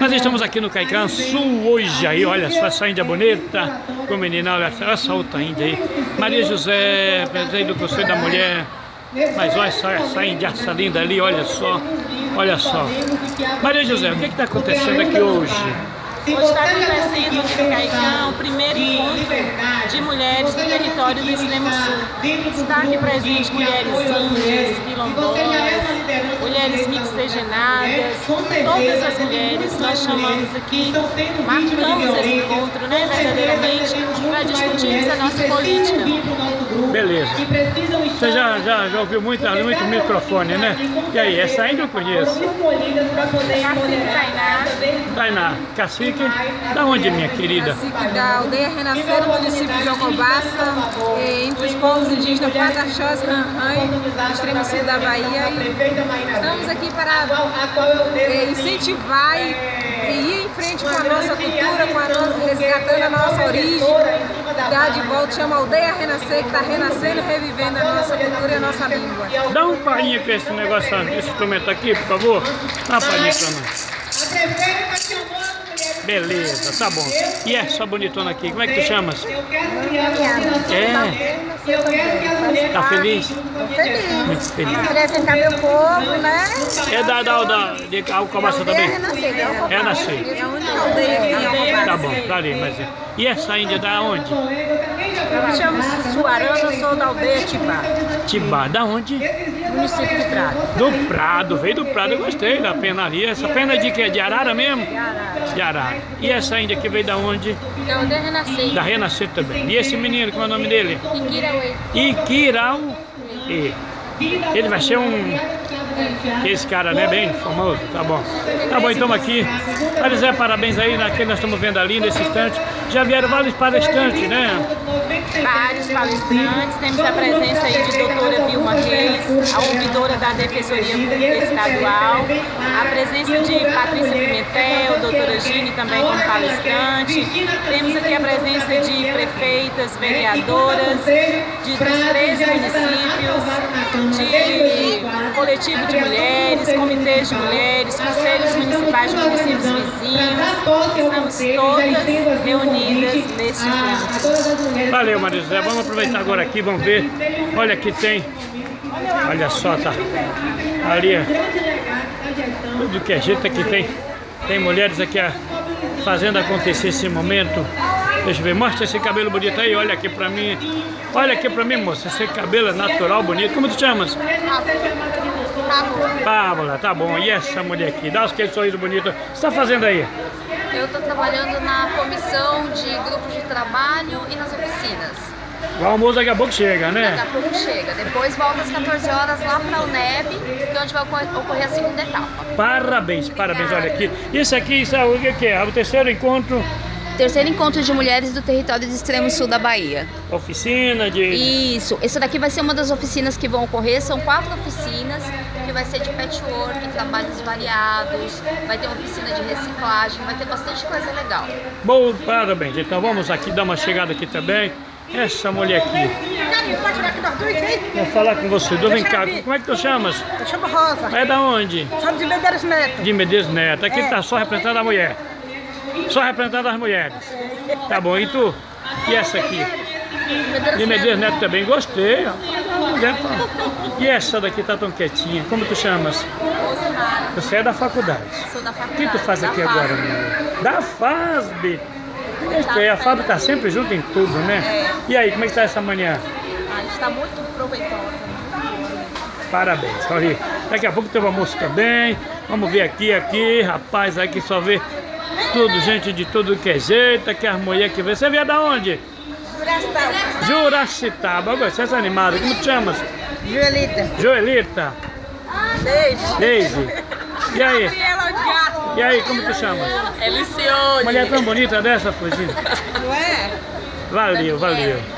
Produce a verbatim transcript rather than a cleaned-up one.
Nós estamos aqui no Caicã Sul hoje aí, olha só essa índia bonita, com menina, olha essa outra índia aí. Maria José, presidente do Conselho da Mulher. Mas olha só essa índia, essa linda ali, olha só, olha só. Maria José, o que está acontecendo aqui hoje? Hoje está acontecendo aqui no Caicã o primeiro encontro de mulheres do território do Extremo Sul. Está aqui presente mulheres índias, quilombolas, mulheres mixigenadas, todas as mulheres nós chamamos aqui, marcamos esse encontro, né, verdadeiramente, para discutirmos a nossa política. Beleza. Você já, já, já ouviu muito, muito microfone, né? E aí, essa ainda eu conheço. Cacique Tainá. Tainá, cacique, da onde, minha querida? Cacique da aldeia Renascer, no município de Jocobaça, entre os povos indígenas Pataxós, Ranhai, no extremo sul da Bahia. E estamos aqui para é, incentivar e, e ir em frente com a nossa cultura, com a nossa, resgatando a nossa origem, dar de volta, chama Aldeia Renascer, que está renascendo e revivendo a nossa cultura e a nossa língua. Dá um palhinha com esse negócio, esse instrumento aqui, por favor. Dá uma palhinha pra nós. Beleza, tá bom. E essa bonitona aqui, como é que tu chamas? É. Tá feliz? Estou feliz. Muito feliz. Apresentar meu povo, né? É da, da, da de Alcobaça também? É É nascer. É a única aldeia aqui em Alcobaça. Tá bom, tá ali, mas... E essa índia da onde? Eu me chamo Suarana, sou da aldeia Tibá, Tibá, da onde? município de Prado. Do Prado, veio do Prado, eu gostei da penaria. Essa pena de que é de Arara mesmo? De Arara. De Arara. E essa índia que veio da onde? Da aldeia Renascer. Da Renascer também. E esse menino, como é o nome dele? Iquirauê. Iquirauê. Ele vai ser um... Esse cara, né, bem famoso, tá bom. Tá bom, então aqui. Olha, Zé, parabéns aí naquele nós estamos vendo ali nesse instante. Já vieram vários palestrantes, né? Vários palestrantes, temos a presença aí de doutora Vilma Reis, a ouvidora da Defensoria Pública Estadual, a presença de Patrícia Pimentel, doutora Gine também como palestrante, temos aqui a presença de prefeitas, vereadoras, de, dos três municípios, de coletivo de mulheres, comitês de mulheres, conselhos municipais de municípios vizinhos, estamos todas reunidas neste encontro. Valeu, Maria José. Vamos aproveitar agora aqui, vamos ver. Olha aqui tem. Olha só, tá. Ali, ó. Tudo que é jeito aqui tem. Tem mulheres aqui ó, fazendo acontecer esse momento. Deixa eu ver, mostra esse cabelo bonito aí, olha aqui pra mim. Olha aqui pra mim, moça, esse cabelo é natural, bonito. Como tu chamas? Pábula, tá bom. E essa mulher aqui? Dá aquele sorriso bonito. O que você tá fazendo aí? Eu estou trabalhando na comissão de grupos de trabalho e nas oficinas. O almoço daqui a pouco chega, né? Daqui a pouco chega. Depois volta às quatorze horas lá para o N E B, que é onde vai ocorrer a segunda etapa. Parabéns, parabéns. Olha aqui. Isso aqui, isso é o que é? O terceiro encontro... Terceiro encontro de mulheres do território do extremo sul da Bahia. Oficina de... Isso. Essa daqui vai ser uma das oficinas que vão ocorrer. São quatro oficinas, que vai ser de patchwork, trabalhos variados. Vai ter uma oficina de reciclagem, vai ter bastante coisa legal. Bom, parabéns. Então vamos aqui dar uma chegada aqui também. Essa mulher aqui. Vou falar com você. Vem cá. Como é que tu chamas? Eu chamo Rosa. É da onde? Chamo de Medeiros Neto. De Medeiros Neto. Aqui tá só representando a mulher. Só representando as mulheres. Tá bom, e tu? E essa aqui? De Medeiros Neto também. Gostei. E essa daqui tá tão quietinha. Como tu chamas? Você é da faculdade. Sou da faculdade. O que tu faz aqui agora, menina? Da F A S B. Gostei. A Fábio tá sempre junto em tudo, né? E aí, como é que tá essa manhã? A gente está muito proveitosa. Parabéns. Olha, daqui a pouco tem o almoço também. Vamos ver aqui, aqui. Rapaz, aqui só vê tudo, gente de tudo que é jeito. Aqui as mulheres que vê. Você veio da onde? Juracitaba. Juracitaba. Você é animado. Como te chamas? Joelita. Joelita. Beijo. Deise. E aí? Gabriela Gato. E aí, como te chamas? Elicione. Mulher tão bonita dessa, Fugina. Não é? Valeu, valeu.